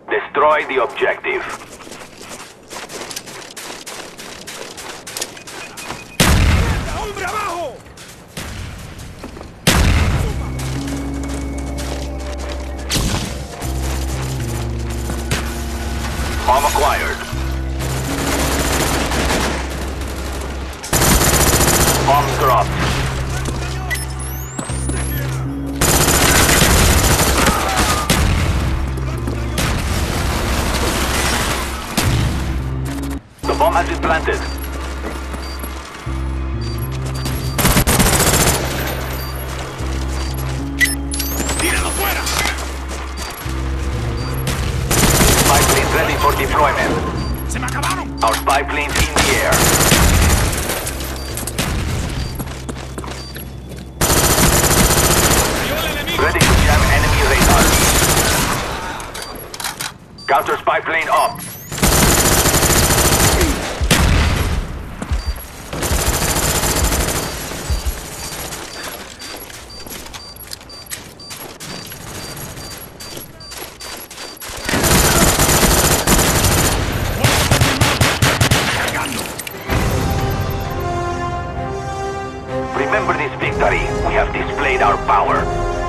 Destroy the objective. ¡Hombre abajo! Bomb acquired. Bomb dropped. The bomb has been planted. ¡Tíralo fuera! Spy plane ready for deployment. ¡Se me acabaron! Our spy plane's in the air. Ready to jam enemy radar. Counter spy plane up. Remember this victory. We have displayed our power.